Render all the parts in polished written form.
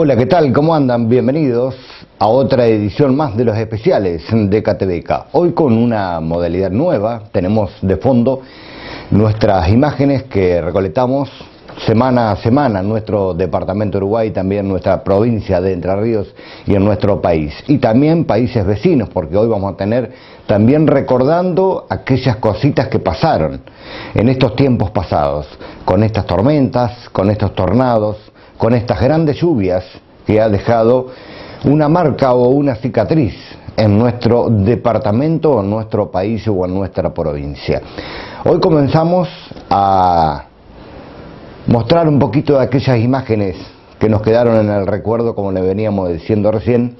Hola, ¿qué tal? ¿Cómo andan? Bienvenidos a otra edición más de los especiales de KTVK. Hoy con una modalidad nueva, tenemos de fondo nuestras imágenes que recolectamos semana a semana en nuestro departamento de Uruguay, también en nuestra provincia de Entre Ríos y en nuestro país. Y también países vecinos, porque hoy vamos a tener también recordando aquellas cositas que pasaron en estos tiempos pasados, con estas tormentas, con estos tornados, con estas grandes lluvias que ha dejado una marca o una cicatriz en nuestro departamento, en nuestro país o en nuestra provincia. Hoy comenzamos a mostrar un poquito de aquellas imágenes que nos quedaron en el recuerdo, como le veníamos diciendo recién,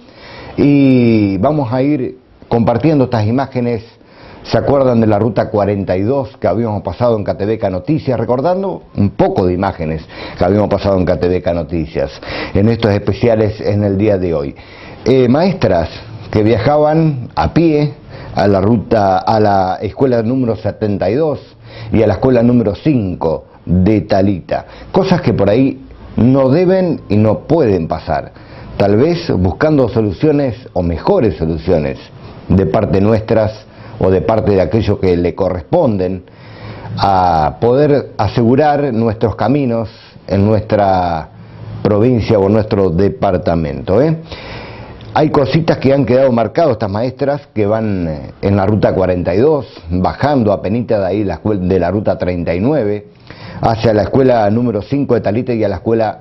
y vamos a ir compartiendo estas imágenes. ¿Se acuerdan de la ruta 42 que habíamos pasado en KTVK Noticias? Recordando un poco de imágenes que habíamos pasado en KTVK Noticias en estos especiales en el día de hoy. Maestras que viajaban a pie a la ruta, a la escuela número 72 y a la escuela número 5 de Talita. Cosas que por ahí no deben y no pueden pasar. Tal vez buscando soluciones o mejores soluciones de parte nuestras o de parte de aquellos que le corresponden a poder asegurar nuestros caminos en nuestra provincia o nuestro departamento. Hay cositas que han quedado marcadas, estas maestras que van en la ruta 42, bajando apenita de ahí de la ruta 39, hacia la escuela número 5 de Talita y a la escuela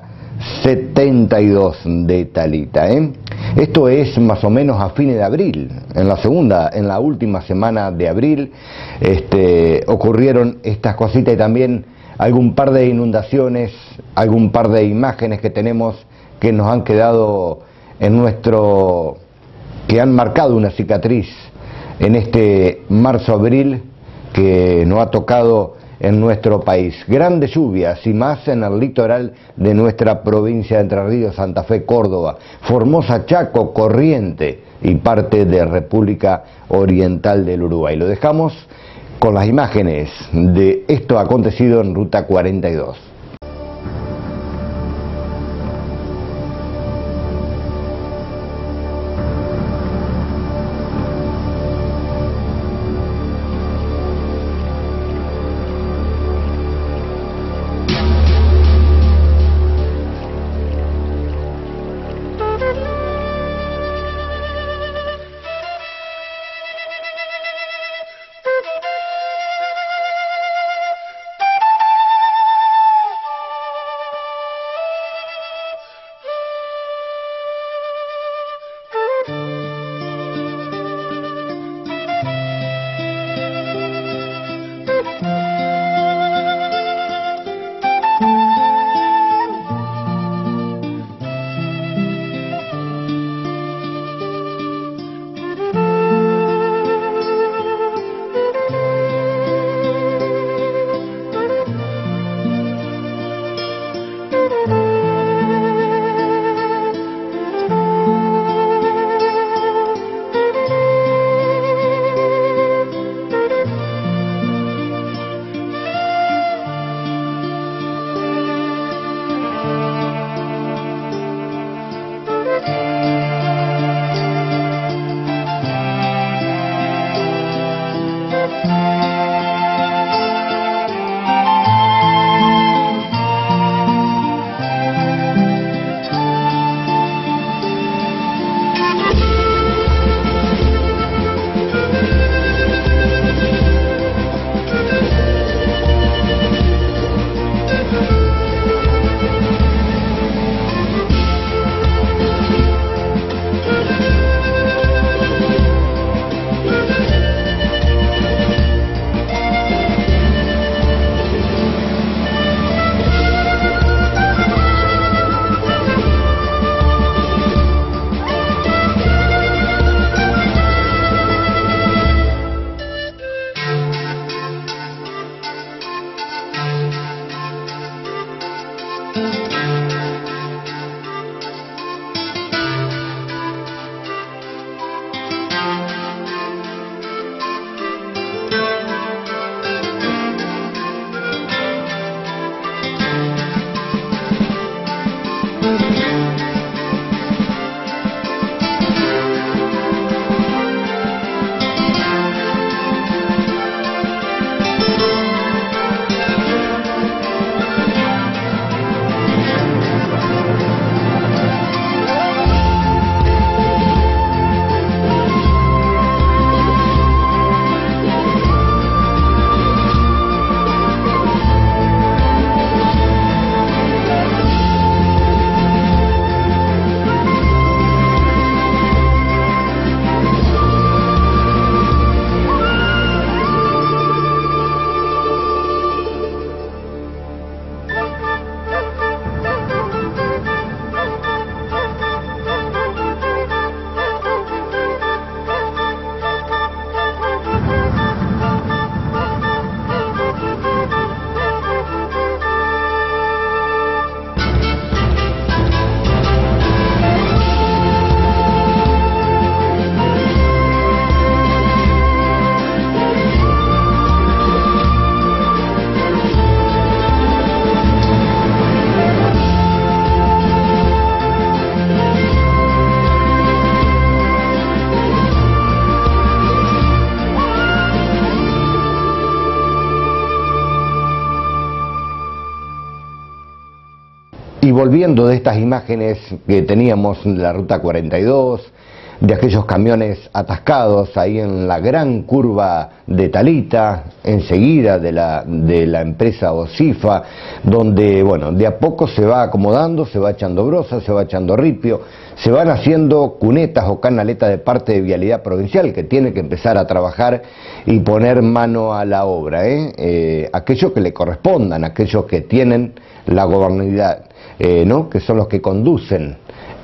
72 de Talita. Esto es más o menos a fines de abril, en la última semana de abril, ocurrieron estas cositas y también algún par de inundaciones, algún par de imágenes que tenemos que nos han quedado que han marcado una cicatriz en este marzo-abril que nos ha tocado en nuestro país. Grandes lluvias y más en el litoral de nuestra provincia de Entre Ríos, Santa Fe, Córdoba, Formosa, Chaco, Corrientes y parte de República Oriental del Uruguay. Lo dejamos con las imágenes de esto acontecido en Ruta 42. Y volviendo de estas imágenes que teníamos de la ruta 42, de aquellos camiones atascados ahí en la gran curva de Talita, enseguida de la empresa Osifa, donde, bueno, de a poco se va acomodando, se va echando brosa, se va echando ripio, se van haciendo cunetas o canaletas de parte de Vialidad Provincial, que tiene que empezar a trabajar y poner mano a la obra, aquellos que le correspondan, aquellos que tienen la gobernabilidad, ¿no? Que son los que conducen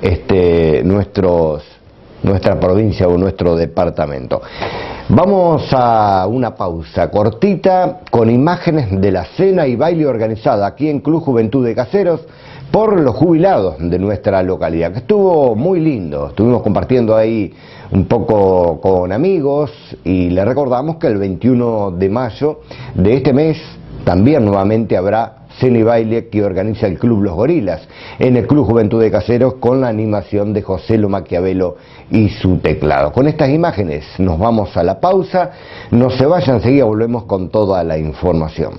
nuestra provincia o nuestro departamento. Vamos a una pausa cortita con imágenes de la cena y baile organizada aquí en Club Juventud de Caseros por los jubilados de nuestra localidad, que estuvo muy lindo. Estuvimos compartiendo ahí un poco con amigos y les recordamos que el 21 de mayo de este mes también nuevamente habrá cena y baile que organiza el Club Los Gorilas en el Club Juventud de Caseros con la animación de José Lo Maquiavelo y su teclado. Con estas imágenes nos vamos a la pausa, no se vayan, enseguida volvemos con toda la información.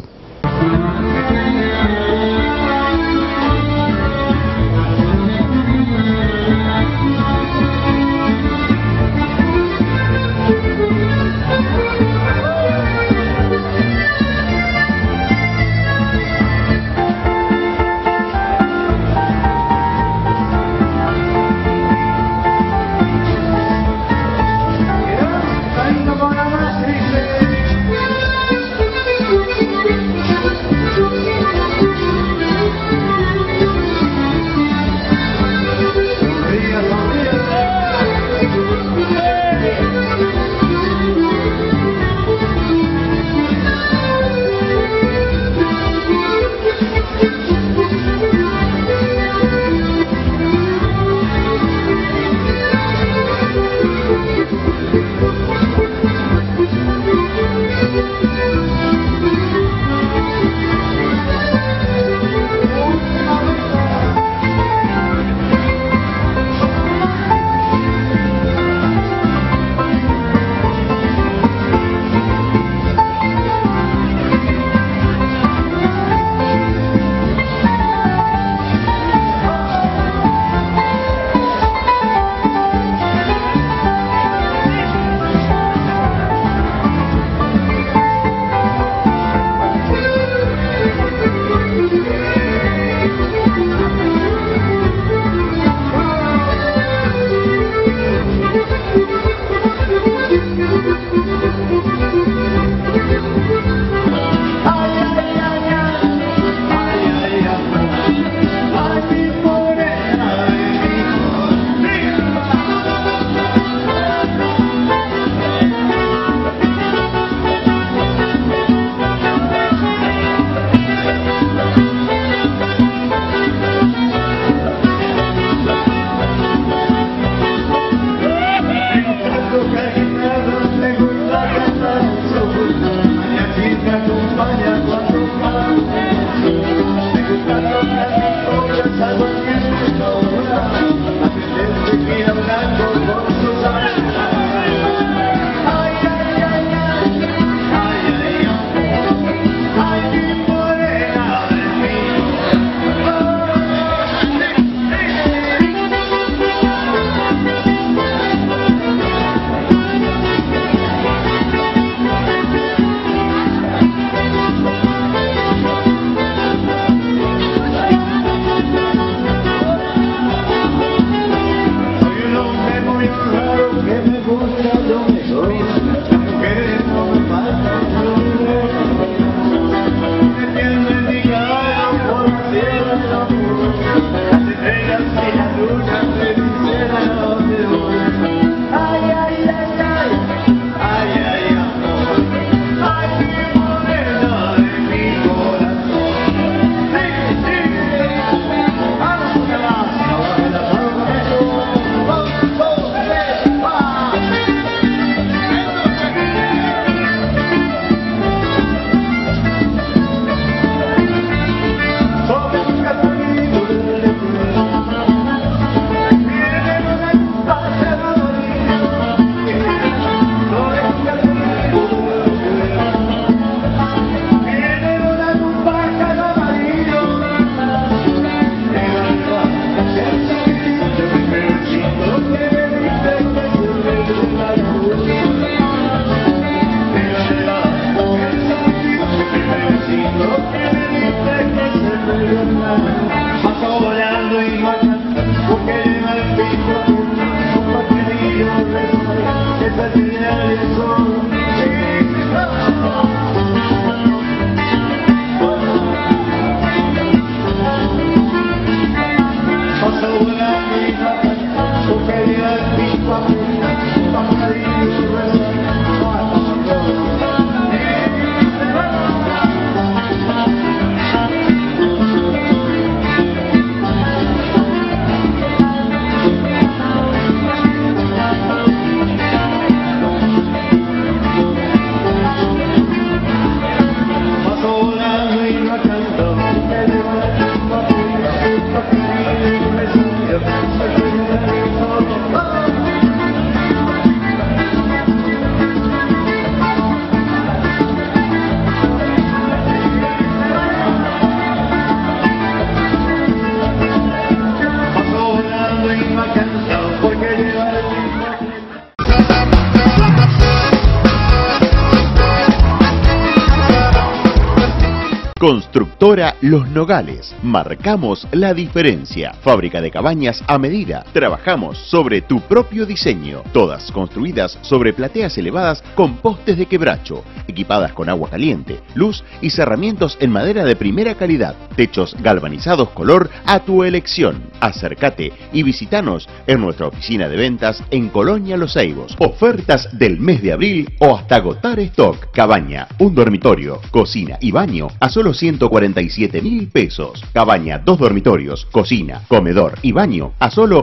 Constructora Los Nogales. Marcamos la diferencia. Fábrica de cabañas a medida. Trabajamos sobre tu propio diseño. Todas construidas sobre plateas elevadas con postes de quebracho. Equipadas con agua caliente, luz y cerramientos en madera de primera calidad. Techos galvanizados color a tu elección. Acércate y visítanos en nuestra oficina de ventas en Colonia Los Ceibos. Ofertas del mes de abril o hasta agotar stock. Cabaña, un dormitorio, cocina y baño a solo 147.000 pesos. Cabaña, 2 dormitorios, cocina, comedor y baño a solo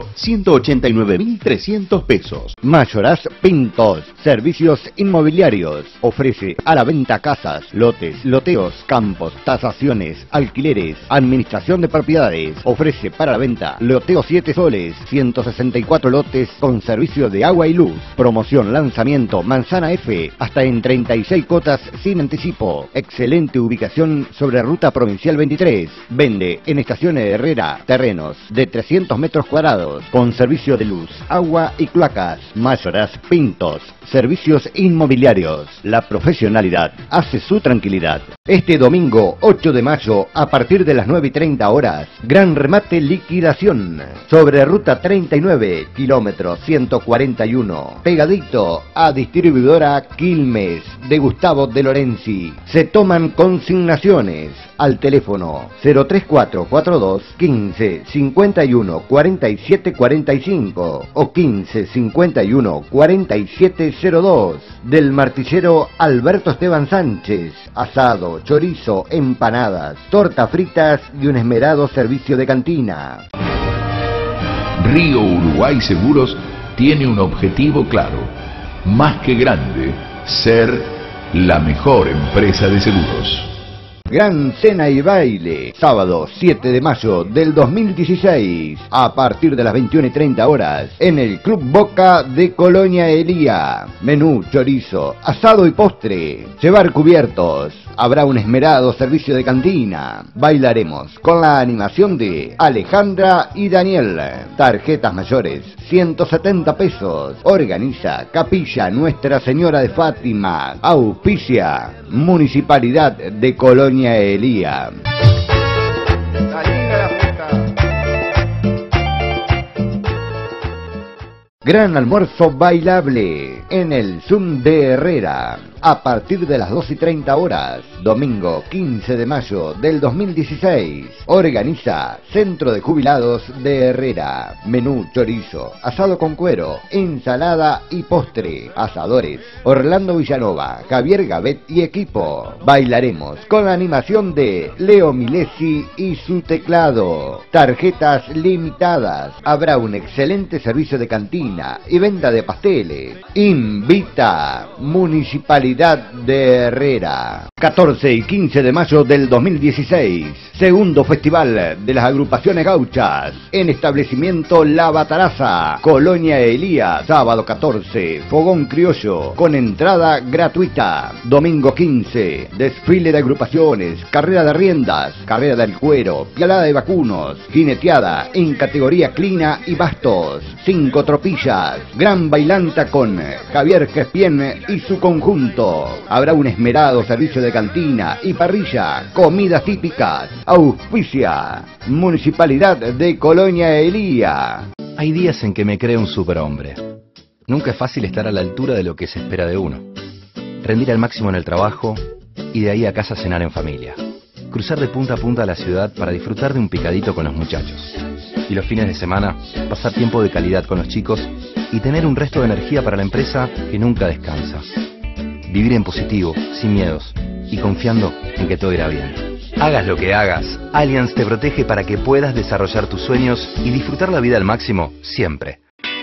189.300 pesos. Mayoraz Pintos, servicios inmobiliarios. Ofrece a la venta casas, lotes, loteos, campos, tasaciones, alquileres, administración de propiedades. Ofrece para la venta loteo 7 soles, 164 lotes con servicio de agua y luz. Promoción lanzamiento Manzana F hasta en 36 cuotas sin anticipo. Excelente ubicación sobre Ruta Provincial 23. Vende en Estaciones de Herrera terrenos de 300 metros cuadrados con servicio de luz, agua y cloacas. Mayoraz Pintos, servicios inmobiliarios. La profesionalidad hace su tranquilidad. Este domingo 8 de mayo a partir de las 9:30 horas, gran remate liquidación sobre Ruta 39, kilómetro 141, pegadito a distribuidora Quilmes de Gustavo de Lorenzi. Se toman consignaciones al teléfono 03442 15 51 47 45 o 15 51 47 02 del martillero Alberto Esteban Sánchez. Asado, chorizo, empanadas, tortas fritas y un esmerado servicio de cantina. Río Uruguay Seguros tiene un objetivo claro, más que grande, ser la mejor empresa de seguros. Gran cena y baile, sábado 7 de mayo del 2016, a partir de las 21:30 horas, en el Club Boca de Colonia Elía. Menú, chorizo, asado y postre, llevar cubiertos. Habrá un esmerado servicio de cantina. Bailaremos con la animación de Alejandra y Daniel. Tarjetas mayores, 170 pesos. Organiza Capilla Nuestra Señora de Fátima. Auspicia Municipalidad de Colonia Elía. Gran almuerzo bailable en el Zoom de Herrera. A partir de las 2:30 horas, domingo 15 de mayo del 2016. Organiza Centro de Jubilados de Herrera. Menú chorizo, asado con cuero, ensalada y postre. Asadores Orlando Villanova, Javier Gavet y equipo. Bailaremos con la animación de Leo Milesi y su teclado. Tarjetas limitadas. Habrá un excelente servicio de cantina y venta de pasteles. Invita Municipalidad de Herrera. 14 y 15 de mayo del 2016. Segundo Festival de las Agrupaciones Gauchas. En establecimiento La Bataraza, Colonia Elía. Sábado 14, Fogón Criollo, con entrada gratuita. Domingo 15, desfile de agrupaciones, carrera de riendas, carrera del cuero, pialada de vacunos, jineteada en categoría clina y bastos. 5 tropillas. Gran bailanta con Javier Gespien y su conjunto. Habrá un esmerado servicio de cantina y parrilla, comidas típicas. Auspicia Municipalidad de Colonia Elía. Hay días en que me creo un superhombre. Nunca es fácil estar a la altura de lo que se espera de uno. Rendir al máximo en el trabajo y de ahí a casa cenar en familia. Cruzar de punta a punta la ciudad para disfrutar de un picadito con los muchachos. Y los fines de semana, pasar tiempo de calidad con los chicos y tener un resto de energía para la empresa que nunca descansa. Vivir en positivo, sin miedos y confiando en que todo irá bien. Hagas lo que hagas, Allianz te protege para que puedas desarrollar tus sueños y disfrutar la vida al máximo siempre.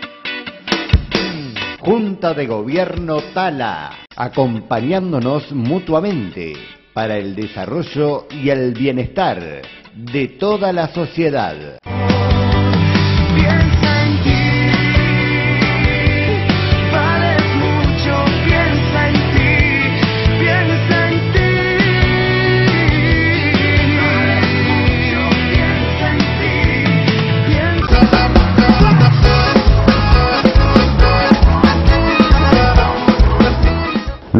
Junta de Gobierno Tala, acompañándonos mutuamente para el desarrollo y el bienestar de toda la sociedad.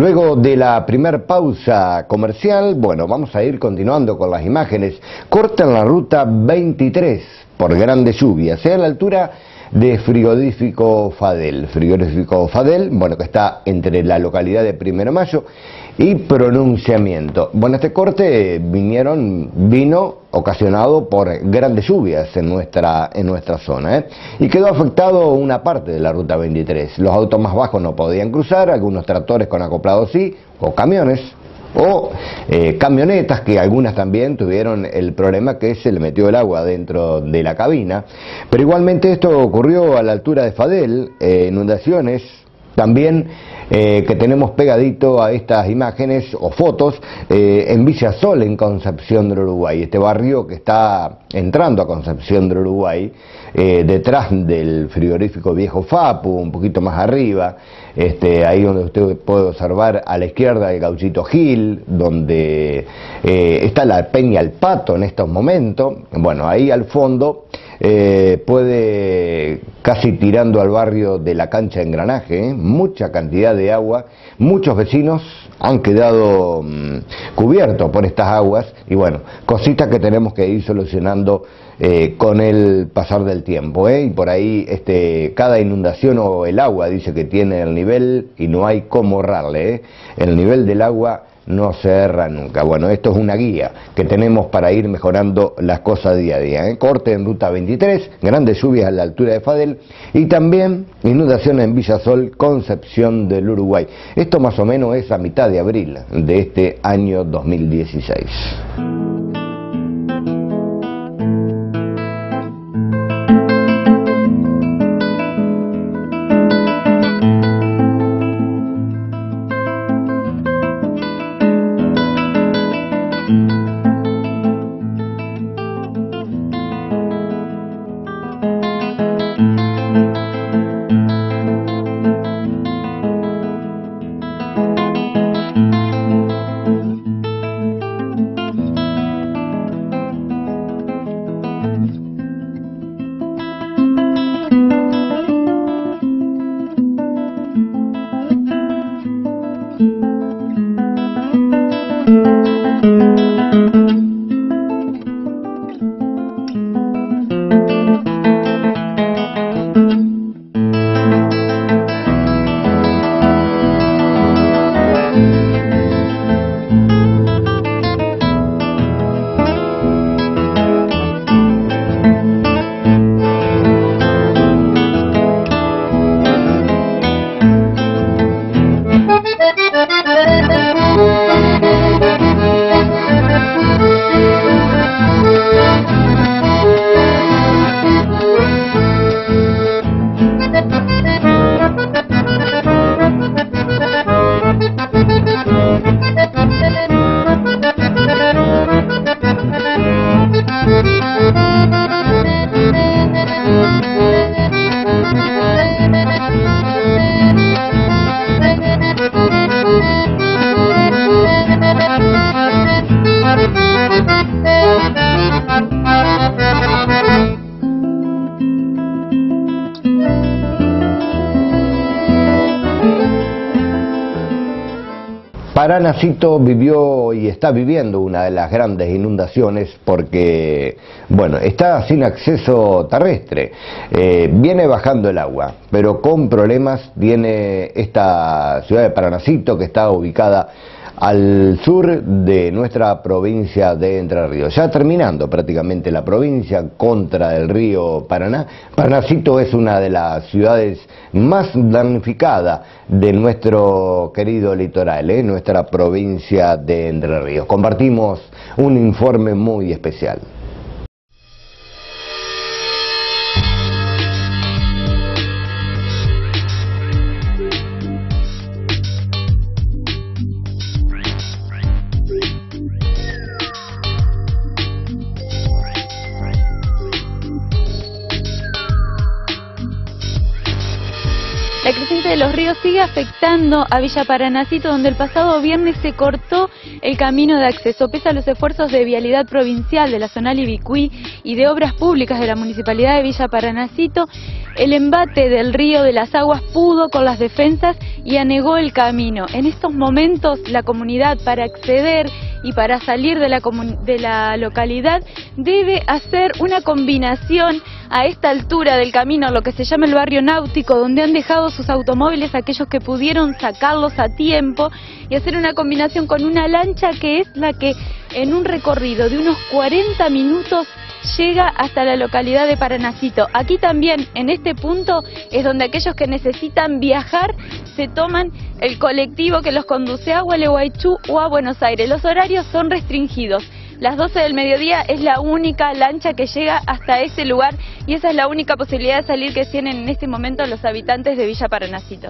Luego de la primer pausa comercial, bueno, vamos a ir continuando con las imágenes. Cortan la ruta 23 por grandes lluvias, a la altura de Frigorífico Fadel. Frigorífico Fadel, bueno, que está entre la localidad de 1 de Mayo y Pronunciamiento. Bueno, este corte vino ocasionado por grandes lluvias en nuestra zona, y quedó afectado una parte de la ruta 23. Los autos más bajos no podían cruzar, algunos tractores con acoplados sí, o camiones, o camionetas, que algunas también tuvieron el problema que se le metió el agua dentro de la cabina. Pero igualmente esto ocurrió a la altura de Fadel, inundaciones también que tenemos pegadito a estas imágenes o fotos en Villa Sol, en Concepción del Uruguay, este barrio que está entrando a Concepción del Uruguay, detrás del frigorífico Viejo Fapu, un poquito más arriba, ahí donde usted puede observar a la izquierda el Gauchito Gil, donde está la Peña El Pato en estos momentos. Bueno, ahí al fondo puede, casi tirando al barrio de la Cancha de Engranaje, mucha cantidad de agua, muchos vecinos han quedado cubiertos por estas aguas, y bueno, cositas que tenemos que ir solucionando con el pasar del tiempo, y por ahí cada inundación o el agua dice que tiene el nivel y no hay cómo ahorrarle, el nivel del agua no se erra nunca. Bueno, esto es una guía que tenemos para ir mejorando las cosas día a día. Corte en ruta 23, grandes lluvias a la altura de Fadel y también inundaciones en Villa Sol, Concepción del Uruguay. Esto más o menos es a mitad de abril de este año 2016. Paranacito vivió y está viviendo una de las grandes inundaciones porque, bueno, está sin acceso terrestre, viene bajando el agua, pero con problemas viene esta ciudad de Paranacito, que está ubicada al sur de nuestra provincia de Entre Ríos, ya terminando prácticamente la provincia contra el río Paraná. Paranacito es una de las ciudades más damnificadas de nuestro querido litoral, nuestra provincia de Entre Ríos. Compartimos un informe muy especial. La creciente de los ríos sigue afectando a Villa Paranacito, donde el pasado viernes se cortó el camino de acceso. Pese a los esfuerzos de vialidad provincial de la Zonal Ibicuí y de obras públicas de la Municipalidad de Villa Paranacito, el embate del río de las Aguas pudo con las defensas y anegó el camino. En estos momentos la comunidad, para acceder y para salir de la localidad, debe hacer una combinación a esta altura del camino, lo que se llama el barrio náutico, donde han dejado sus automóviles aquellos que pudieron sacarlos a tiempo, y hacer una combinación con una lancha que es la que en un recorrido de unos 40 minutos llega hasta la localidad de Paranacito. Aquí también, en este punto, es donde aquellos que necesitan viajar se toman el colectivo que los conduce a Gualeguaychú o a Buenos Aires. Los horarios son restringidos. Las 12 del mediodía es la única lancha que llega hasta ese lugar y esa es la única posibilidad de salir que tienen en este momento los habitantes de Villa Paranacito.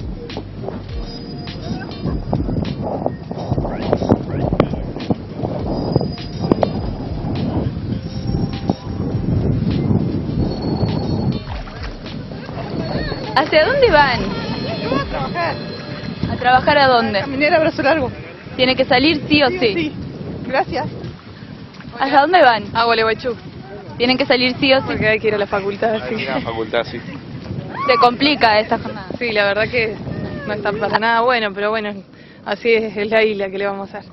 ¿Hacia dónde van? Yo voy a trabajar. ¿A trabajar a dónde? Caminera Brazo Largo. ¿Tiene que salir sí o sí? Sí. Gracias. ¿Hasta dónde van? A Gualeguaychú. ¿Tienen que salir sí o sí? Porque hay que ir a la facultad, sí. Hay que ir a la facultad, sí. ¿Se complica esta jornada? Sí, la verdad que no está para nada bueno, pero bueno, así es la isla que le vamos a hacer.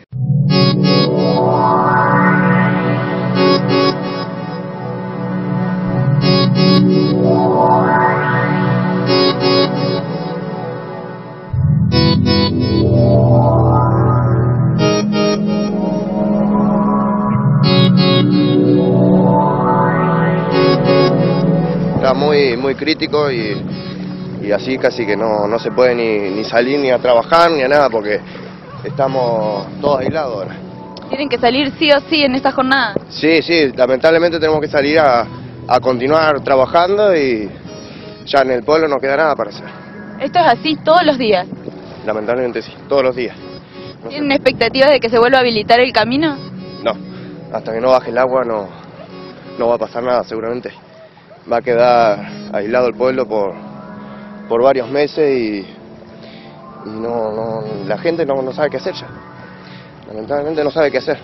Está muy crítico y así casi que no se puede ni salir ni a trabajar ni a nada porque estamos todos aislados ahora. ¿Tienen que salir sí o sí en esta jornada? Sí, lamentablemente tenemos que salir a continuar trabajando y ya en el pueblo no queda nada para hacer. ¿Esto es así todos los días? Lamentablemente sí, todos los días. ¿Tienen expectativas de que se vuelva a habilitar el camino? No, hasta que no baje el agua no va a pasar nada seguramente. Va a quedar aislado el pueblo por varios meses y la gente no sabe qué hacer ya. Lamentablemente no sabe qué hacer.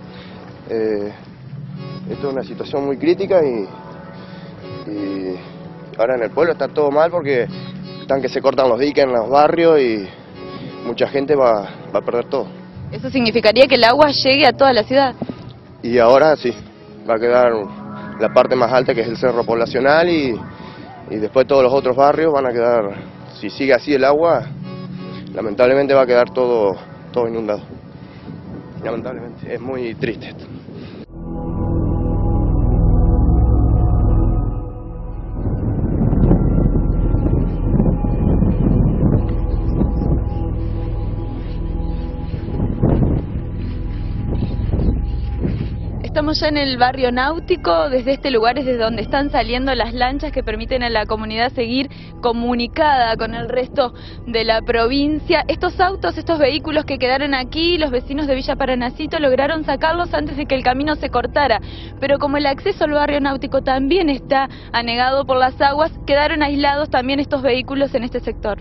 Esto es una situación muy crítica y ahora en el pueblo está todo mal porque están que se cortan los diques en los barrios y mucha gente va a perder todo. ¿Eso significaría que el agua llegue a toda la ciudad? Y ahora sí, va a quedar la parte más alta que es el cerro poblacional y después todos los otros barrios van a quedar, si sigue así el agua, lamentablemente va a quedar todo inundado. Lamentablemente, es muy triste esto. Estamos ya en el barrio náutico. Desde este lugar es desde donde están saliendo las lanchas que permiten a la comunidad seguir comunicada con el resto de la provincia. Estos autos, estos vehículos que quedaron aquí, los vecinos de Villa Paranacito lograron sacarlos antes de que el camino se cortara. Pero como el acceso al barrio náutico también está anegado por las aguas, quedaron aislados también estos vehículos en este sector.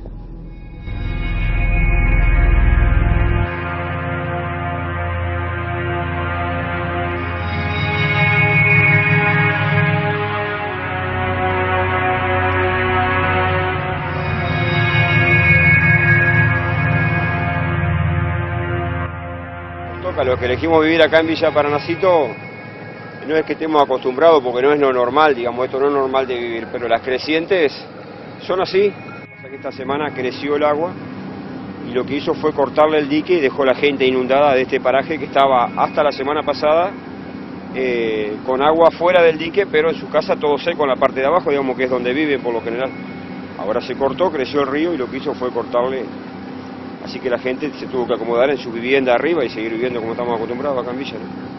A los que elegimos vivir acá en Villa Paranacito, no es que estemos acostumbrados porque no es lo normal, digamos, esto no es normal de vivir, pero las crecientes son así. Pasa que esta semana creció el agua y lo que hizo fue cortarle el dique y dejó a la gente inundada de este paraje que estaba hasta la semana pasada con agua fuera del dique, pero en su casa todo seco en la parte de abajo, digamos que es donde viven por lo general. Ahora se cortó, creció el río y lo que hizo fue cortarle. Así que la gente se tuvo que acomodar en su vivienda arriba y seguir viviendo como estamos acostumbrados acá en Villa, ¿no?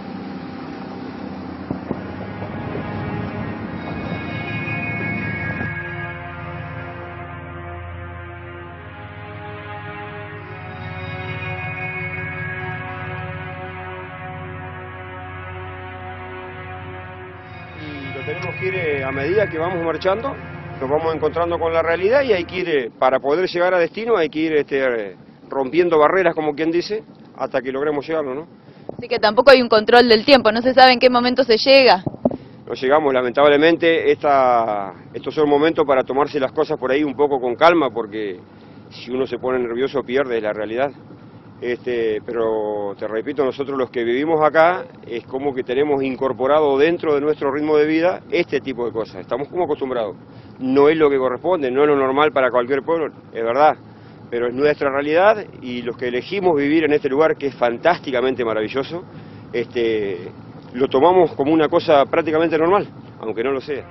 Y lo tenemos que ir a medida que vamos marchando, nos vamos encontrando con la realidad y hay que ir, para poder llegar a destino, hay que ir rompiendo barreras, como quien dice, hasta que logremos llegarlo, ¿no? Así que tampoco hay un control del tiempo, no se sabe en qué momento se llega. No llegamos, lamentablemente. Estos son momentos para tomarse las cosas por ahí un poco con calma, porque si uno se pone nervioso pierde la realidad. Pero te repito, nosotros los que vivimos acá es como que tenemos incorporado dentro de nuestro ritmo de vida este tipo de cosas. Estamos como acostumbrados. No es lo que corresponde, no es lo normal para cualquier pueblo, es verdad, pero es nuestra realidad y los que elegimos vivir en este lugar que es fantásticamente maravilloso, lo tomamos como una cosa prácticamente normal, aunque no lo sea.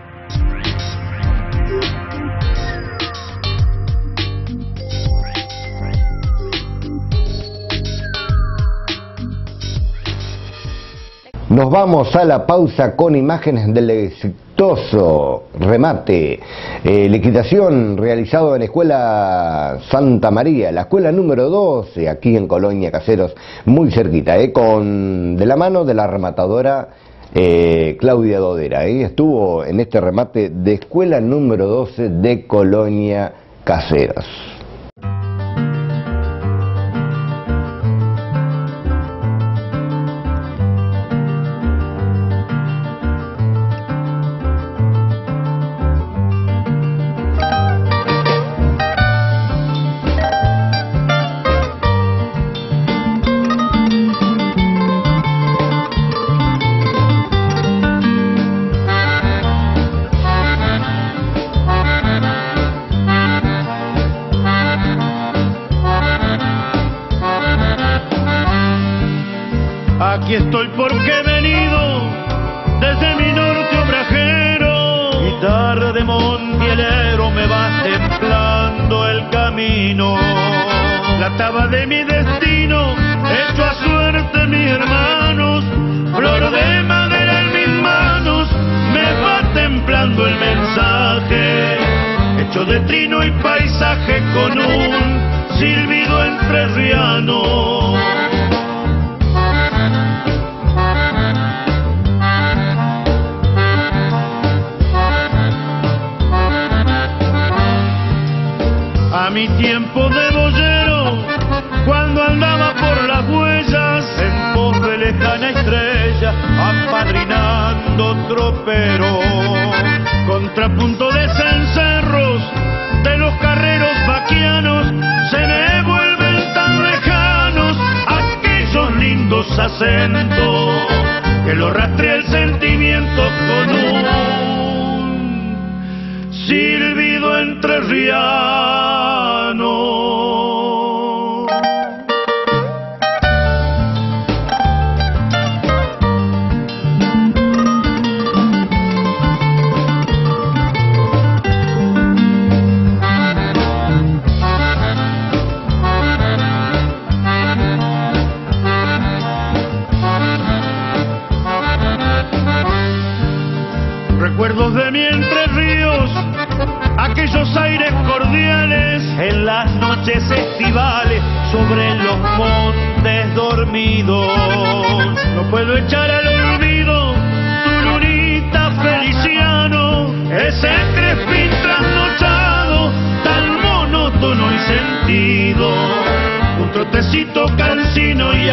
Nos vamos a la pausa con imágenes del exitoso remate, liquidación realizado en la Escuela Santa María, la escuela número 12, aquí en Colonia Caseros, muy cerquita, de la mano de la rematadora Claudia Dodera. Estuvo en este remate de escuela número 12 de Colonia Caseros. Aquí estoy porque he venido desde mi norte obrajero, guitarra de montielero me va templando el camino, la taba de mi destino, hecho a suerte mis hermanos, flor de madera en mis manos, me va templando el mensaje, hecho de trino y paisaje con un silbido entrerriano. A mi tiempo de boyero, cuando andaba por las huellas, en pos de lejana estrella, apadrinando tropero, contrapunto de cencerros, de los carreros vaquianos, se me vuelven tan lejanos aquellos lindos acentos, que lo rastrea el sentimiento con un silbido entrerriano. Recuerdos de mi Entre Ríos, aquellos aires cordiales en las noches estivales sobre los montes dormidos. No puedo echar al olvido tu lunita Feliciano, ese crespín trasnochado tan monótono y sentido, un trotecito cansino y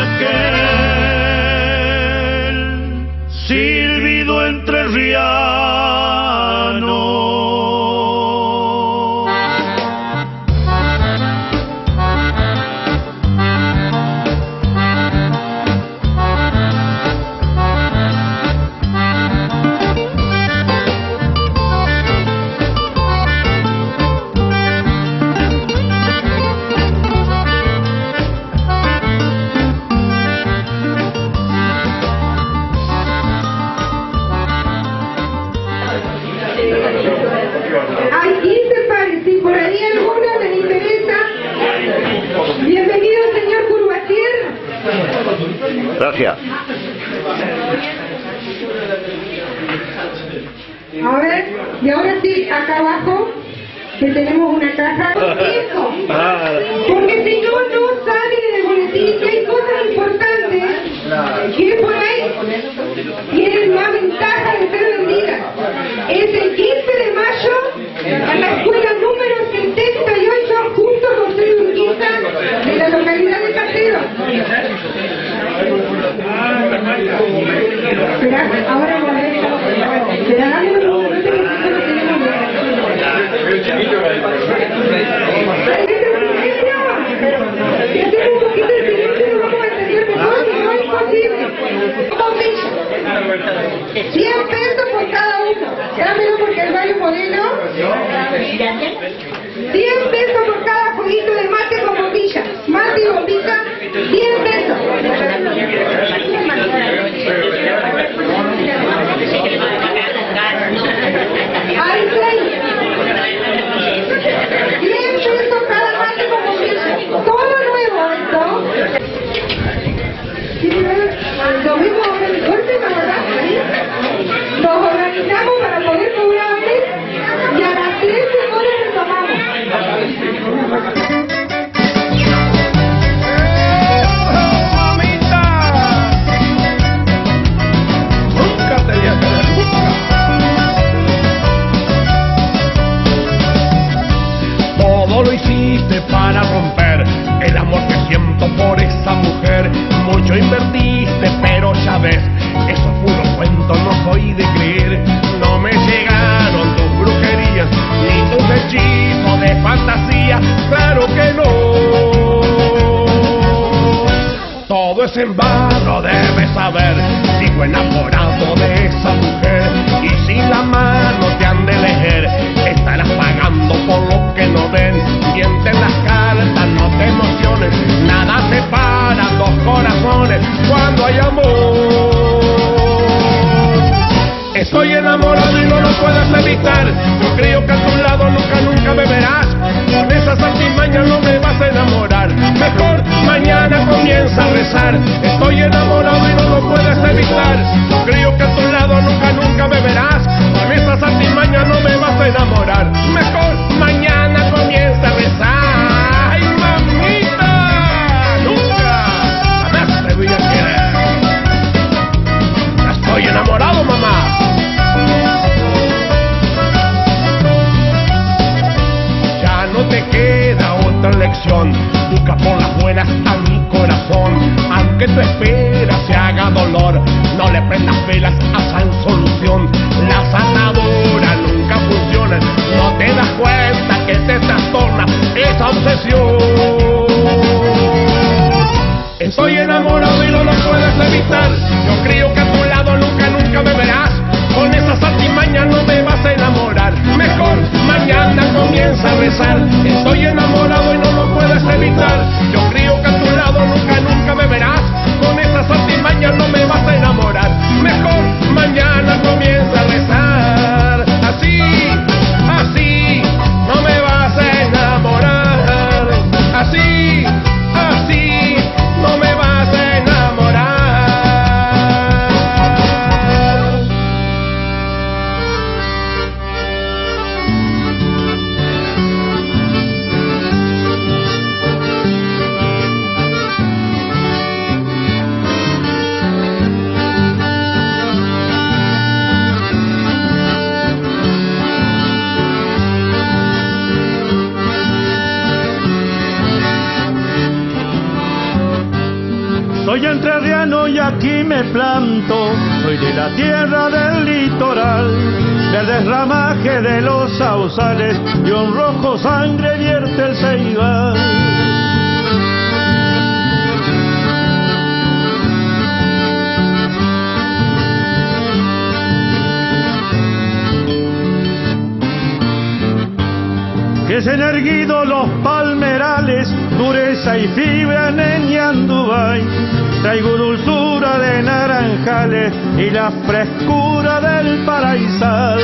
aquel silbido entrerriano. Hay 15 pares, si por ahí alguna les interesa. Bienvenido, señor Curvacier. Gracias. A ver, y ahora sí, acá abajo, que tenemos una caja con eso. Porque si no, no sale del boletín, que hay cosas importantes que por ahí tienen más ventaja de ser vendidas. Es el 15 de mayo, en la escuela número 78, junto con José Urquiza, de la localidad de Caseros. Será, ahora será dame un minuto que nosotros si hacemos un poquito de silencio nos vamos a entender mejor, que no es posible. Bombilla. 100 pesos por cada uno. Dámelo porque el baño modelo. 100 pesos por cada juguito de mate con bombilla. Mate y bombilla, 100 pesos. Hay 6. 100 pesos cada mate con bombilla. Todo nuevo esto. Lo mismo ahora en corte, ¿no, verdad? Nos organizamos para poder cobrarles y a las 3 horas retomamos. Todo lo hiciste para romper el amor que siento por esa mujer. Mucho invertiste, pero ya ves, eso es puro cuento, no soy de creer. No me llegaron tus brujerías, ni tus hechizos de fantasía, claro que no. Todo es en vano, debes saber, sigo enamorado de esa mujer. Y si la mano te han de leer, estarás pagando por lo que no ven. Mienten las cartas, no te emociones, nada separa dos corazones cuando hay amor. Estoy enamorado y no lo puedes evitar. Yo creo que a tu lado nunca me verás. Con esas artimañas no me vas a enamorar. Mejor mañana comienza a rezar. Estoy enamorado y no lo puedes evitar. Yo creo que a tu lado nunca me verás. Con esas artimañas no me vas a enamorar. Mejor mañana comienza a rezar. ¡Ay, mamita! Nunca jamás te voy a querer. Estoy enamorado, mamá. Ya no te queda otra lección. Busca por las buenas a mi corazón. Aunque tu espera se haga dolor, no le prendas velas a esa solución. Las ataduras nunca funcionan. No te das cuenta que te trastorna esa obsesión. Estoy enamorado y no lo puedes evitar. Yo creo que a tu lado nunca me verás. Con esas artimañas no me vas a enamorar. Mejor mañana comienza a rezar. Estoy enamorado y no lo puedes evitar. Yo creo que a tu lado nunca me verás. Con esas artimañas no me vas a enamorar. Mejor mañana comienza a rezar. Así no me vas a enamorar. Así no me vas a enamorar. Soy entrerriano y aquí me planto, soy de la tierra del litoral, verdes ramajes de los sausales y un rojo sangre vierte el ceibal. Que se han erguido los palmerales, dureza y fibra en Ñandubay. Traigo dulzura de naranjales y la frescura del paraísal.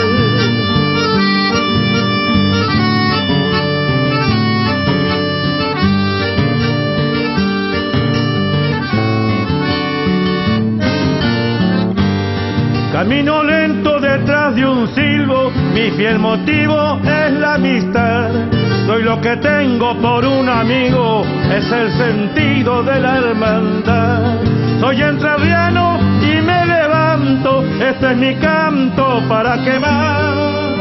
Camino lento detrás de un silbo, mi fiel motivo es la amistad. Soy lo que tengo por un amigo, es el sentido de la hermandad. Soy entrerriano y me levanto, este es mi canto para quemar.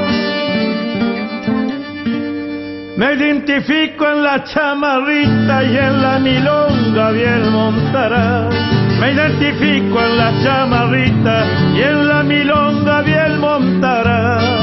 Me identifico en la chamarrita y en la milonga bien montará. Me identifico en la chamarrita y en la milonga bien montará.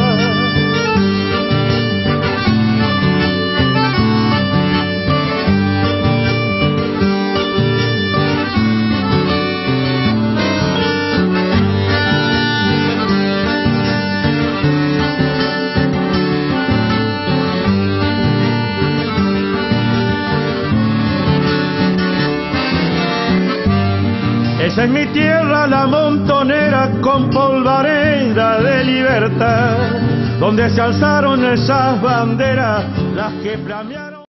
Es en mi tierra la montonera con polvareda de libertad, donde se alzaron esas banderas, las que flamearon.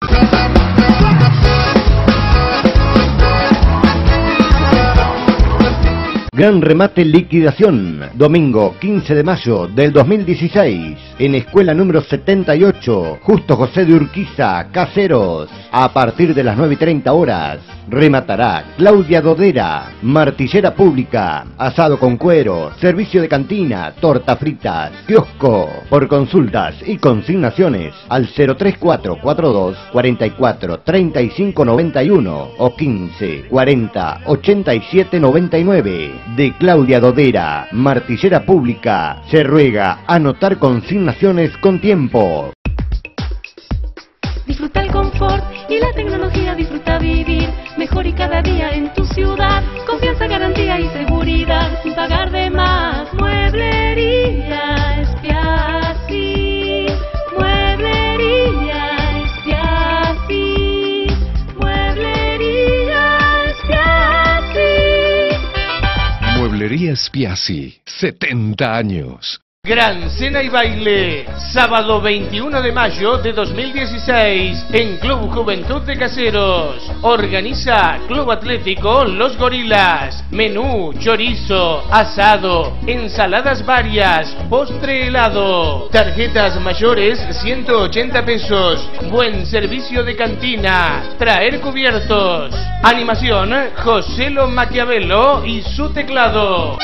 Gran remate liquidación, domingo 15 de mayo del 2016, en escuela número 78, Justo José de Urquiza, Caseros. A partir de las 9:30 horas, rematará Claudia Dodera, martillera pública, asado con cuero, servicio de cantina, torta fritas, kiosco. Por consultas y consignaciones al 03442 44 35 91 o 15 40 87 99. De Claudia Dodera, martillera pública, se ruega anotar consignaciones con tiempo. Disfruta el confort y la tecnología, disfruta vivir mejor y cada día en tu ciudad. Confianza, garantía y seguridad sin pagar de más. Mueblería Spiazzi, Mueblería Spiazzi, Mueblería Spiazzi. Mueblería Spiazzi, 70 años. Gran cena y baile, sábado 21 de mayo de 2016 en Club Juventud de Caseros. Organiza Club Atlético Los Gorilas. Menú, chorizo, asado, ensaladas varias, postre helado. Tarjetas mayores 180 pesos. Buen servicio de cantina. Traer cubiertos. Animación, Joselo Maquiavelo y su teclado.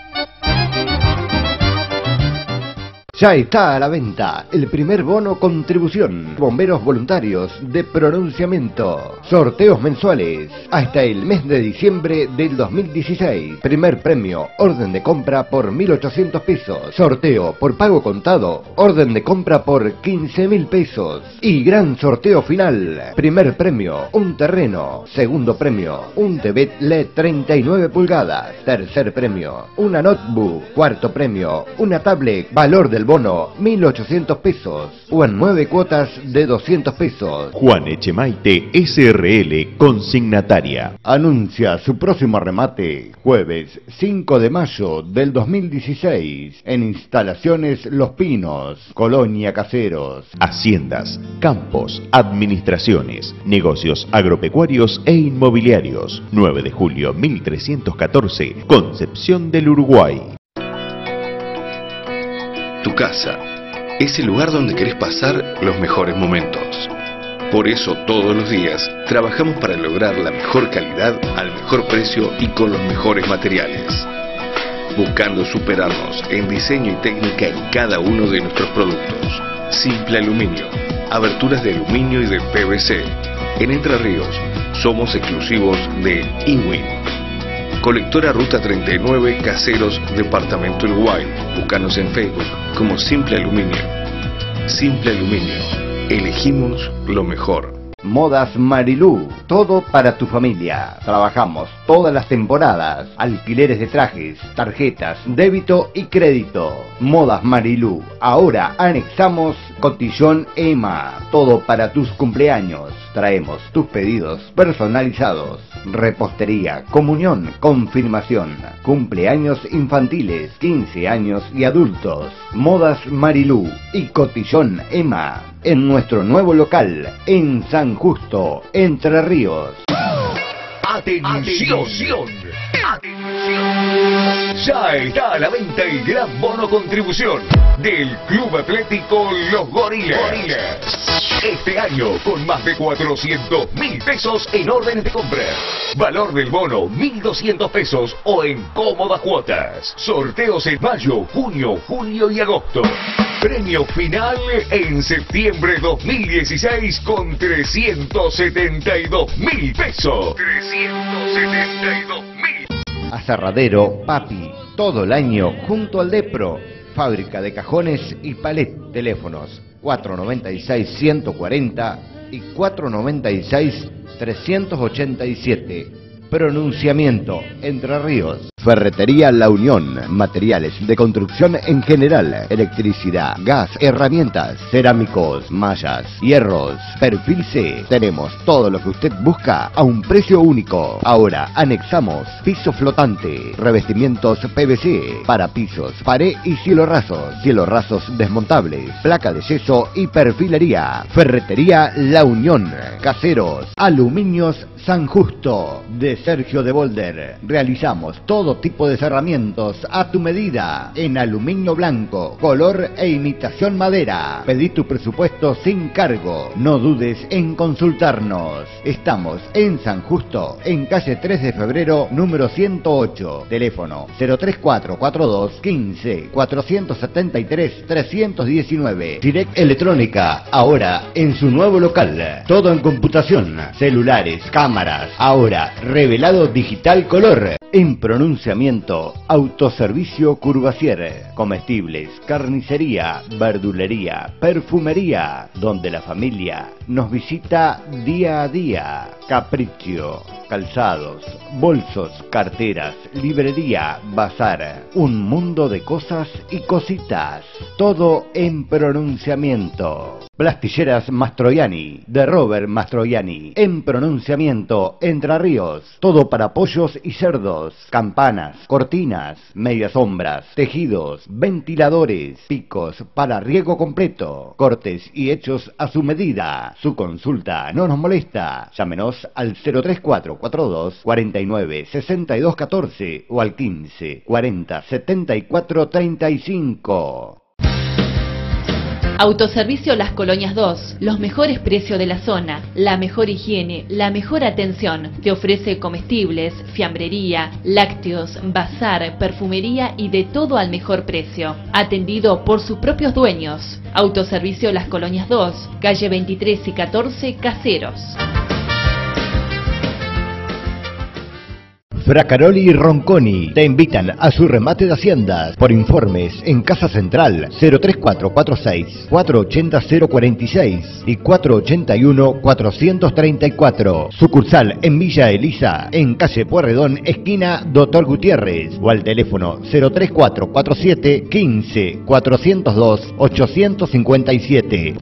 Ya está a la venta el primer bono contribución. Bomberos voluntarios de pronunciamiento. Sorteos mensuales hasta el mes de diciembre del 2016. Primer premio, orden de compra por 1.800 pesos. Sorteo por pago contado, orden de compra por 15.000 pesos. Y gran sorteo final. Primer premio, un terreno. Segundo premio, un TV LED 39 pulgadas. Tercer premio, una notebook. Cuarto premio, una tablet. Valor del bono 1.800 pesos o en 9 cuotas de 200 pesos. Juan Echemaite SRL, consignataria. Anuncia su próximo remate jueves 5 de mayo del 2016 en Instalaciones Los Pinos, Colonia Caseros. Haciendas, campos, administraciones, negocios agropecuarios e inmobiliarios. 9 de julio 1314, Concepción del Uruguay. Tu casa es el lugar donde querés pasar los mejores momentos. Por eso todos los días trabajamos para lograr la mejor calidad al mejor precio y con los mejores materiales. Buscando superarnos en diseño y técnica en cada uno de nuestros productos. Simple Aluminio, aberturas de aluminio y de PVC. En Entre Ríos somos exclusivos de Iwin. Colectora Ruta 39, Caseros, Departamento Uruguay. Búscanos en Facebook como Simple Aluminio. Simple Aluminio. Elegimos lo mejor. Modas Marilú, todo para tu familia. Trabajamos todas las temporadas, alquileres de trajes, tarjetas, débito y crédito. Modas Marilú, ahora anexamos Cotillón EMA, todo para tus cumpleaños. Traemos tus pedidos personalizados. Repostería, comunión, confirmación, cumpleaños infantiles, 15 años y adultos. Modas Marilú y Cotillón EMA en nuestro nuevo local en San Justo, Entre Ríos. ¡Atención! Ya está a la venta el gran bono contribución del Club Atlético Los Gorilas. Este año con más de 400.000 pesos en órdenes de compra. Valor del bono 1.200 pesos o en cómodas cuotas. Sorteos en mayo, junio, julio y agosto. Premio final en septiembre 2016 con 372.000 pesos. 372.000. Aserradero, Papi, todo el año junto al Depro. Fábrica de cajones y palet. Teléfonos 496-140 y 496-387. Pronunciamiento Entre Ríos. Ferretería La Unión. Materiales de construcción en general. Electricidad, gas, herramientas, cerámicos, mallas, hierros. Perfil C. Tenemos todo lo que usted busca a un precio único. Ahora anexamos piso flotante, revestimientos PVC para pisos, pared y cielo rasos desmontables, placa de yeso y perfilería. Ferretería La Unión. Caseros, aluminios San Justo, de Sergio de Bolder. Realizamos todo tipo de cerramientos a tu medida, en aluminio blanco, color e imitación madera. Pedí tu presupuesto sin cargo. No dudes en consultarnos. Estamos en San Justo, en calle 3 de febrero, número 108. Teléfono 03442 15 473 319. Direct Electrónica, ahora en su nuevo local. Todo en computación, celulares, cámaras. Ahora revelado digital color. En pronunciamiento, Autoservicio Curvasier. Comestibles, carnicería, verdulería, perfumería, donde la familia nos visita día a día. Capriccio, calzados, bolsos, carteras, librería, bazar. Un mundo de cosas y cositas. Todo en pronunciamiento. Plastilleras Mastroianni, de Robert Mastroianni. En pronunciamiento, Entre Ríos. Todo para pollos y cerdos. Campanas, cortinas, medias sombras, tejidos, ventiladores, picos para riego completo. Cortes y hechos a su medida. Su consulta no nos molesta. Llámenos al 03442 49 62 14 o al 15 40 74 35. Autoservicio Las Colonias 2, los mejores precios de la zona, la mejor higiene, la mejor atención. Te ofrece comestibles, fiambrería, lácteos, bazar, perfumería y de todo al mejor precio. Atendido por sus propios dueños. Autoservicio Las Colonias 2, calle 23 y 14, Caseros. Fracaroli y Ronconi te invitan a su remate de haciendas. Por informes en Casa Central 03446 480 046 y 481 434. Sucursal en Villa Elisa, en calle Pueyrredón, esquina Doctor Gutiérrez, o al teléfono 03447 15 402 857.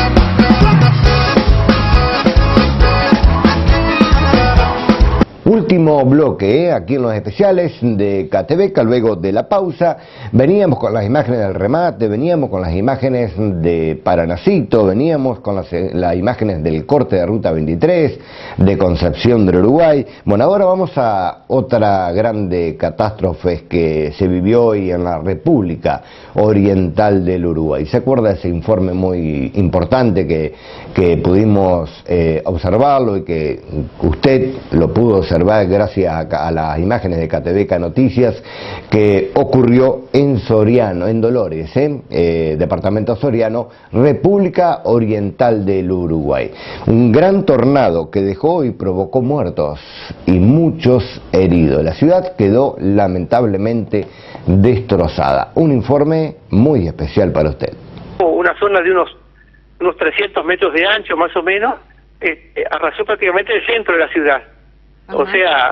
Último bloque, aquí en los especiales de Catebeca. Luego de la pausa veníamos con las imágenes del remate, veníamos con las imágenes de Paranacito, veníamos con las imágenes del corte de Ruta 23, de Concepción del Uruguay. Bueno, ahora vamos a otra grande catástrofe que se vivió hoy en la República Oriental del Uruguay. ¿Se acuerda de ese informe muy importante que pudimos observarlo y que usted lo pudo observar gracias a las imágenes de Catebeca Noticias, que ocurrió en Soriano, en Dolores, departamento Soriano, República Oriental del Uruguay? Un gran tornado que dejó y provocó muertos y muchos heridos. La ciudad quedó lamentablemente destrozada. Un informe muy especial para usted. Una zona de unos 300 metros de ancho más o menos, arrasó prácticamente el centro de la ciudad. O sea,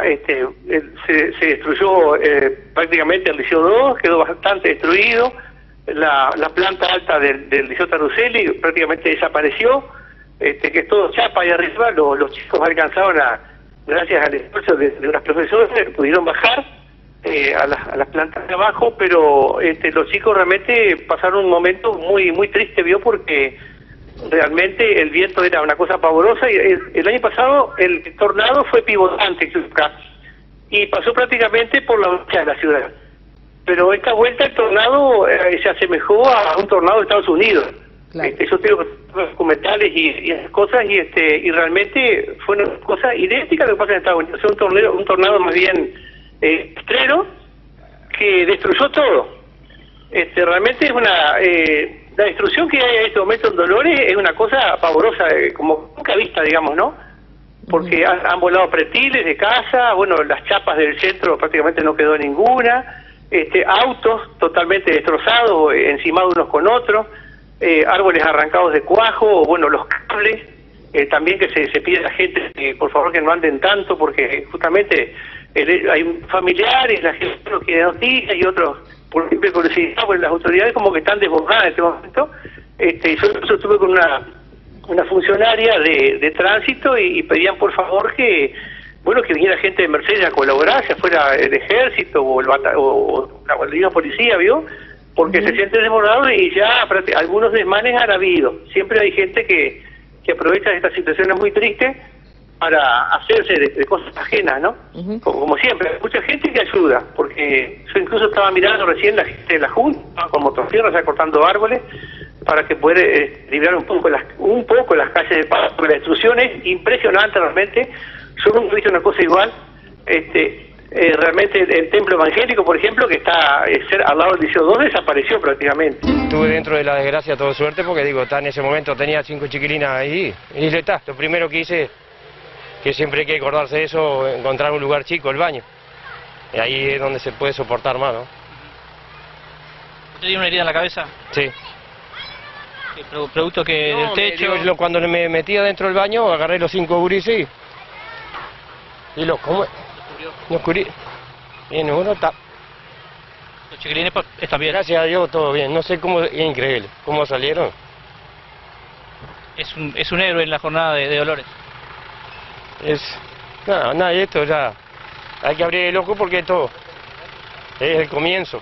se destruyó prácticamente el Liceo 2, quedó bastante destruido. La planta alta del Liceo Taruselli prácticamente desapareció, que es todo chapa ahí arriba. Los chicos alcanzaron, gracias al esfuerzo de unas profesoras, pudieron bajar a las plantas de abajo, pero los chicos realmente pasaron un momento muy triste, porque realmente el viento era una cosa pavorosa. Y el año pasado el tornado fue pivotante y pasó prácticamente por la orilla de la ciudad, pero esta vuelta el tornado se asemejó a un tornado de Estados Unidos. Claro. Yo tengo documentales y esas cosas, y realmente fue una cosa idéntica a lo que pasa en Estados Unidos. Un tornado más bien estrero que destruyó todo. Realmente es una la destrucción que hay en este momento en Dolores es una cosa pavorosa, como nunca vista, digamos, ¿no? porque han volado pretiles de casa, bueno, las chapas del centro prácticamente no quedó ninguna, autos totalmente destrozados, encimados unos con otros, árboles arrancados de cuajo, bueno, los cables, también que se pide a la gente que por favor que no anden tanto, porque justamente hay familiares, la gente no quiere noticias y otros, por simple curiosidad, pues las autoridades como que están desbordadas en este momento. Yo estuve con una funcionaria de tránsito y pedían por favor que viniera gente de Mercedes a colaborar, ya fuera el ejército o la misma policía, ¿vio? Porque se sienten desbordados y ya algunos desmanes han habido. Siempre hay gente que aprovecha estas situaciones muy tristes para hacerse de cosas ajenas, ¿no? Como siempre, hay mucha gente que ayuda, porque yo incluso estaba mirando recién la gente de la Junta con motosierras, ya cortando árboles, para que pueda librar un poco las calles de paz, porque la destrucción es impresionante realmente. Yo nunca he visto una cosa igual. Realmente el templo evangélico, por ejemplo, que está al lado del Liceo 2, desapareció prácticamente. Estuve dentro de la desgracia, todo suerte, porque digo, en ese momento tenía 5 chiquilinas ahí, y está, lo primero que hice, que siempre hay que acordarse de eso, encontrar un lugar chico, el baño. Y ahí es donde se puede soportar más, ¿no? ¿Usted tiene una herida en la cabeza? Sí. ¿Producto que del techo? Cuando me metía dentro del baño, agarré los 5 gurises y los cubrí. Bien, uno está. ¿Los chiquilines están bien? Gracias a Dios, todo bien. No sé cómo, es increíble, cómo salieron. Es un héroe en la jornada de Dolores. Nada, esto ya, hay que abrir el ojo porque esto es el comienzo.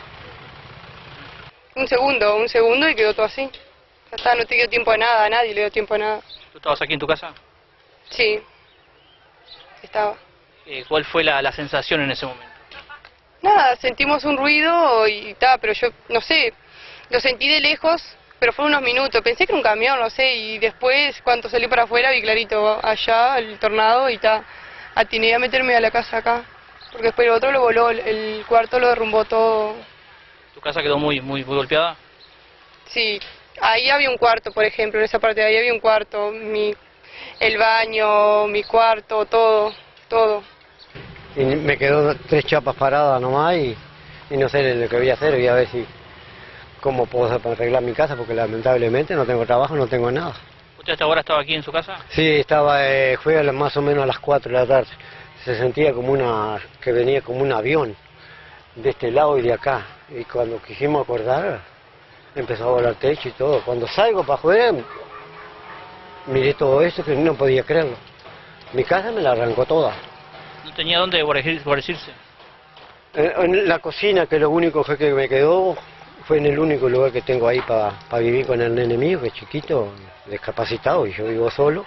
Un segundo y quedó todo así. Ya está, no te dio tiempo a nada, a nadie le dio tiempo a nada. ¿Tú estabas aquí en tu casa? Sí, estaba. ¿Cuál fue la sensación en ese momento? Nada, sentimos un ruido y tal, pero yo, no sé, lo sentí de lejos, pero fueron unos minutos. Pensé que era un camión, no sé, y después, cuando salí para afuera, vi clarito allá el tornado y tal. Atiné a meterme a la casa acá, porque después el otro lo voló, el cuarto lo derrumbó todo. ¿Tu casa quedó muy golpeada? Sí, ahí había un cuarto, por ejemplo, en esa parte de ahí había un cuarto, el baño, mi cuarto, todo. Y me quedó 3 chapas paradas nomás y no sé lo que voy a hacer, voy a ver cómo puedo arreglar mi casa, porque lamentablemente no tengo trabajo, no tengo nada. ¿Usted hasta ahora estaba aquí en su casa? Sí, fue más o menos a las 4 de la tarde. Se sentía que venía como un avión de este lado y de acá. Y cuando quisimos acordar, empezó a volar techo y todo. Cuando salgo para afuera, miré todo esto que no podía creerlo. Mi casa me la arrancó toda. ¿No tenía dónde guarecerse? En la cocina, que lo único que me quedó, fue en el único lugar que tengo ahí para vivir con el nene mío, que es chiquito, discapacitado, y yo vivo solo.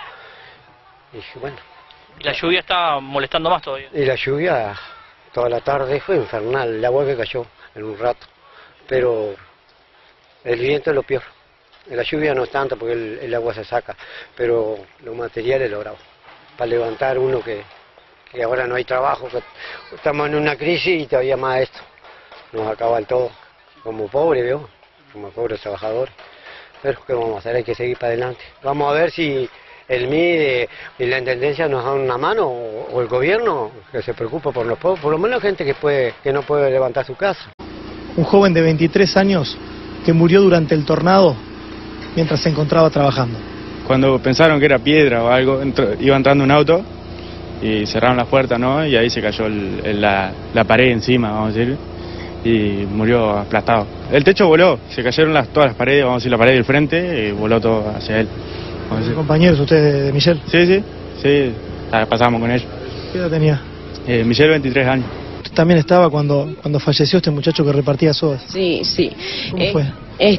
Y bueno. ¿Y la lluvia está molestando más todavía? Y la lluvia, toda la tarde, fue infernal, el agua que cayó en un rato. Pero el viento es lo peor. La lluvia no es tanto porque el agua se saca, pero los materiales lo bravo. Para levantar uno que ahora no hay trabajo, que estamos en una crisis y todavía más esto. Nos acaba el todo. Como pobres, ¿veo? Como pobres trabajadores. Pero ¿qué vamos a hacer? Hay que seguir para adelante. Vamos a ver si el MIDE y la Intendencia nos dan una mano, o el gobierno, que se preocupa por los pobres, por lo menos gente que no puede levantar su casa. Un joven de 23 años que murió durante el tornado mientras se encontraba trabajando. Cuando pensaron que era piedra o algo, iba entrando un auto y cerraron las puertas, ¿no? Y ahí se cayó la pared encima, vamos a decir, y murió aplastado. El techo voló, se cayeron todas las paredes, vamos a decir, la pared del frente, y voló todo hacia él. ¿Compañeros ustedes de Michelle? Sí, pasamos con ellos. ¿Qué edad tenía? Michelle, 23 años. ¿Usted también estaba cuando falleció este muchacho que repartía sodas? Sí. ¿Cómo fue?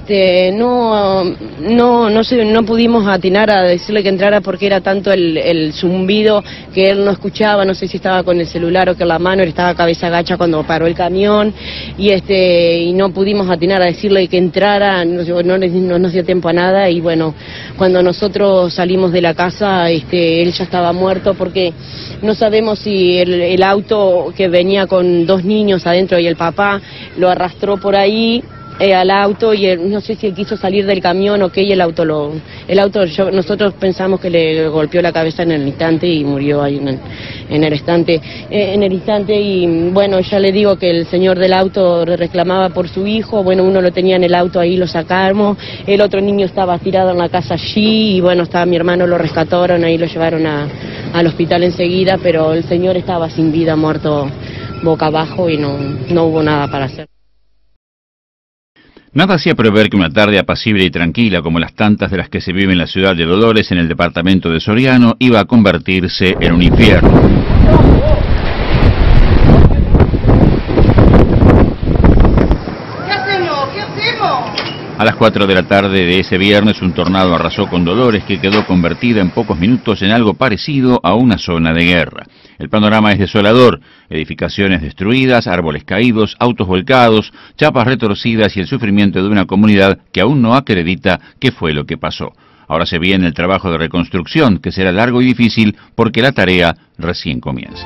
No pudimos atinar a decirle que entrara porque era tanto el zumbido que él no escuchaba, no sé si estaba con el celular o con la mano, él estaba cabeza gacha cuando paró el camión y no pudimos atinar a decirle que entrara, no nos dio tiempo a nada y bueno, cuando nosotros salimos de la casa él ya estaba muerto porque no sabemos si el auto que venía con 2 niños adentro y el papá lo arrastró por ahí al auto y no sé si él quiso salir del camión o qué, y nosotros pensamos que le golpeó la cabeza en el instante y murió ahí en el instante, y bueno, ya le digo que el señor del auto reclamaba por su hijo. Bueno, uno lo tenía en el auto ahí, lo sacamos, el otro niño estaba tirado en la casa allí y bueno, mi hermano lo rescataron, ahí lo llevaron al hospital enseguida, pero el señor estaba sin vida, muerto boca abajo, y no hubo nada para hacer. Nada hacía prever que una tarde apacible y tranquila como las tantas de las que se vive en la ciudad de Dolores, en el departamento de Soriano, iba a convertirse en un infierno. ¿Qué hacemos? ¿Qué hacemos? A las 4 de la tarde de ese viernes, un tornado arrasó con Dolores, que quedó convertida en pocos minutos en algo parecido a una zona de guerra. El panorama es desolador: edificaciones destruidas, árboles caídos, autos volcados, chapas retorcidas y el sufrimiento de una comunidad que aún no acredita qué fue lo que pasó. Ahora se viene el trabajo de reconstrucción, que será largo y difícil porque la tarea recién comienza.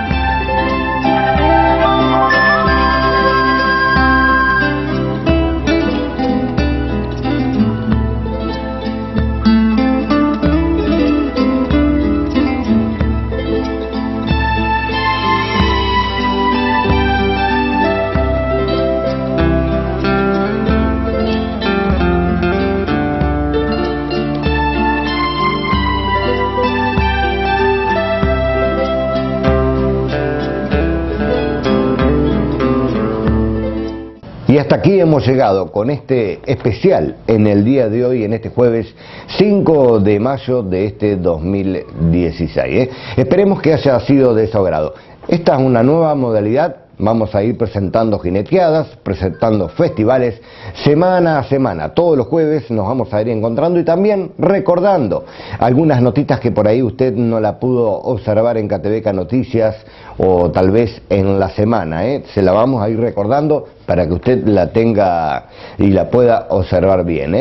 Y hasta aquí hemos llegado con este especial en el día de hoy, en este jueves 5 de mayo de este 2016. Esperemos que haya sido de su agrado. Esta es una nueva modalidad. Vamos a ir presentando jineteadas, presentando festivales, semana a semana. Todos los jueves nos vamos a ir encontrando y también recordando algunas notitas que por ahí usted no la pudo observar en Catebeca Noticias o tal vez en la semana. Se la vamos a ir recordando para que usted la tenga y la pueda observar bien.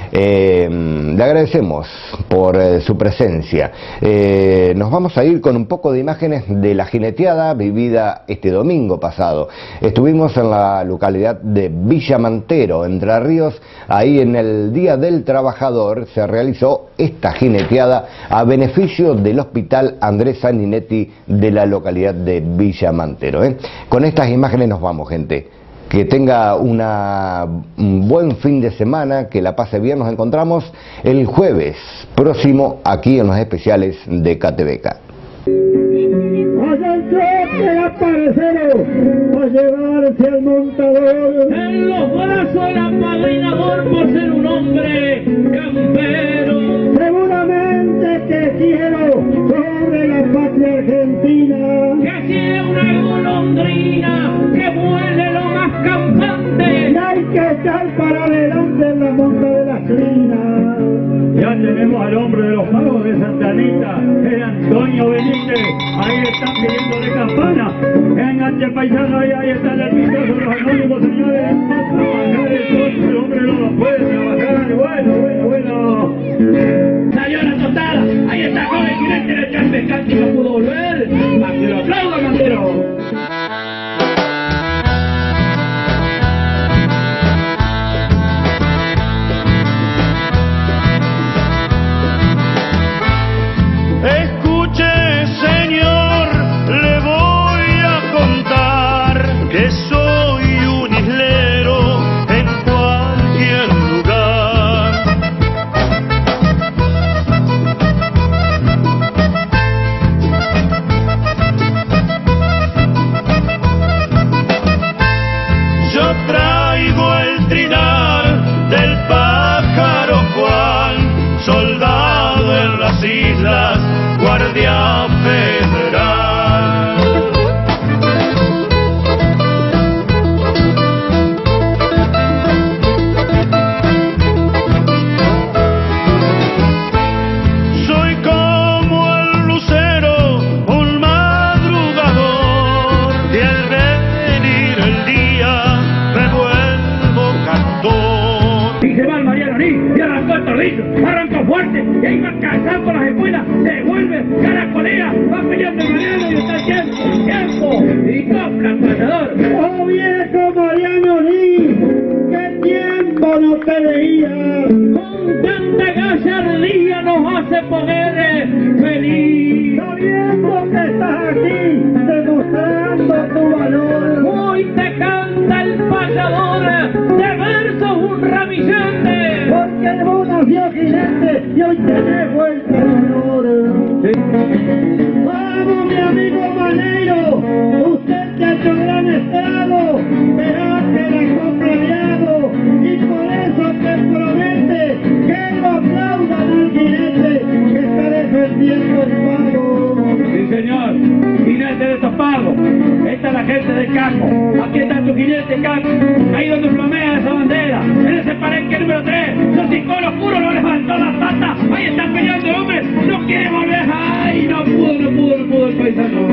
Le agradecemos por su presencia. Nos vamos a ir con un poco de imágenes de la jineteada vivida este domingo pasado. Estuvimos en la localidad de Villa Mantero, Entre Ríos. Ahí en el Día del Trabajador se realizó esta jineteada a beneficio del Hospital Andrés Sanguinetti de la localidad de Villa Mantero. Con estas imágenes nos vamos, gente. Que tenga un buen fin de semana, que la pase bien. Nos encontramos el jueves próximo aquí en los especiales de Catebeca. Allá el trote aparecero, a llevarse al montador. En los brazos el apadrinador por ser un hombre campero. Seguramente que quiero sobre la patria argentina. Que sea una golondrina que vuele lo más campante. Y hay que echar para adelante en la monta de las crinas. Ya tenemos al hombre de los pagos de Santa Anita, el Antonio Benítez. Ahí están pidiéndole campana. Enganche paisano, ahí está el piso de los anónimos, señores. A trabajar el hombre no puede trabajar. Bueno. Salió la tostada. Ahí está con el jinete de Champecante, no pudo volver. A que lo aplauda, Mantero. Escuche, señor, le voy a contar que soy un islero en cualquier lugar. Yo traigo el trinar del pájaro Juan, soldado en las islas, guardia federal. Soy como el lucero, un madrugador, y al venir el día me vuelvo cantor. Y se va el Mariano Lee, y arrancó el torrito, arrancó fuerte, y ahí va cazando con las espuelas, se vuelve, caracolea, va peleando el Mariano y está el tiempo, y copla el matador. ¡Oh viejo Mariano Lee! ¡Qué no te veía. Con tanta gallardía nos hace poder feliz. Sabiendo que estás aquí, demostrando tu valor. Hoy te canta el payador de versos un ramillete. Porque el vos nació jinete y hoy tenés vuelta el honor. Vamos mi amigo Maneiro, usted que ha hecho gran estrago, verá que la copla le hago, y por eso te promete que lo aplaudan al jinete que está defendiendo el pago. Sí señor, jinete de estos pagos, esta es la gente del Caco, aquí está tu jinete Caco, ahí donde flamea esa bandera, en ese palenque número 3, los iconos oscuros lo levantó las patas, ahí están peleando el hombre, no quiere volver, ay, no pudo el paisano.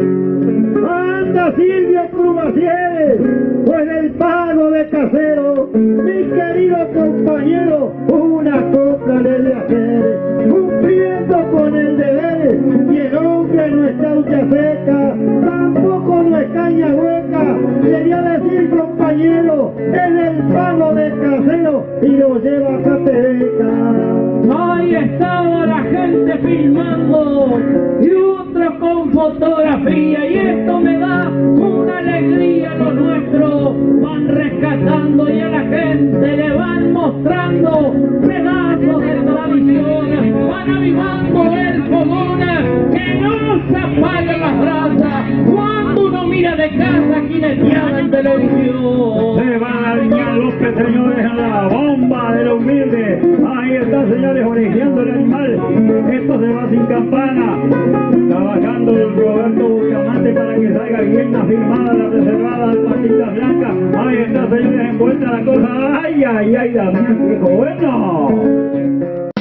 Anda Silvio Crumacieres, pues el pago de Casero, mi querido compañero, una copla le de hacer, cumpliendo con el deber, y el hombre no es caucha seca, tampoco no es caña hueca, quería decir compañero, es el pago de Casero, y lo lleva a Catebeca. Ahí estaba la gente filmando, y otro con fotografía, y esto me da una alegría. Los nuestros van rescatando y a la gente le van mostrando pedazos de tradición, van avivando el fogón, que no se apaguen las brasas cuando uno mira de casa jineteada en televisión. Se van a alinear los que señores a la bomba de los humildes. Ahí está señores orejeando el animal, esto se va sin campana, trabajando el Roberto Bustamante para que salga bien la firmada, la reservada, las patitas blancas. Ahí está señores envuelta la cosa, ay, Damián, viejo bueno.